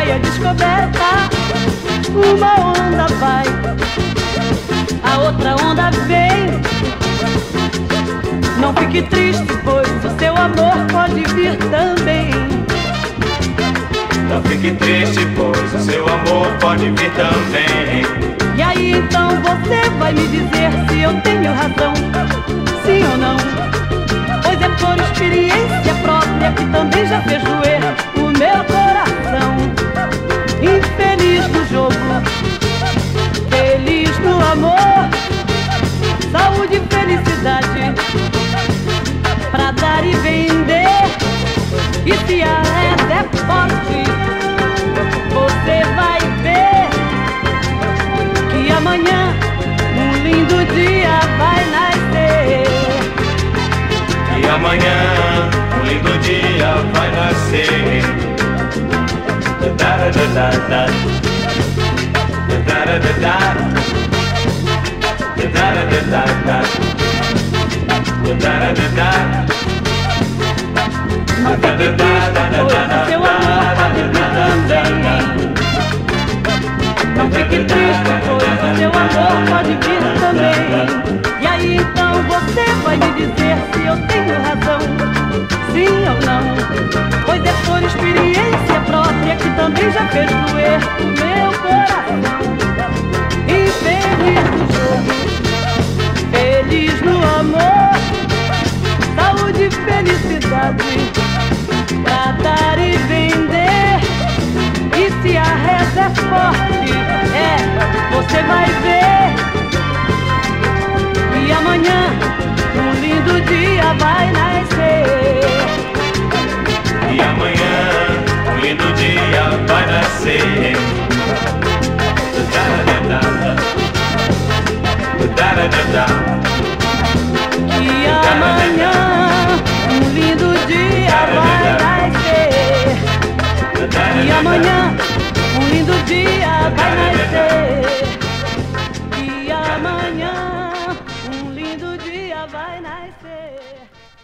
vai à descoberta. Uma onda vai, a outra onda vem. Não fique triste, pois o seu amor pode vir também. Não fique triste, pois o seu amor pode vir também. E aí então você vai me dizer se eu tenho razão, sim ou não? Pois é por experiência própria que também já fez doer o meu coração. Infeliz no jogo, feliz no amor, saúde e felicidade pra dar e vender. E se a reza é forte, você vai ver que amanhã um lindo dia vai nascer. E amanhã um lindo dia vai nascer. Da da da da da da da da da da. Não fique triste, pois seu amor pode vir também. Não fique triste, pois seu amor pode vir também. E aí então você vai me dizer se eu tenho razão, sim ou não? Pois é por experiência própria que também já fez doer o meu coração. Infeliz no jogo, feliz no amor, saúde e felicidade pra dar e vender. E se a reza é forte, você vai ver. E amanhã um lindo dia vai nascer. E amanhã um lindo dia vai nascer. E amanhã um lindo dia vai nascer. E amanhã um lindo dia vai nascer. E amanhã um lindo dia vai nascer.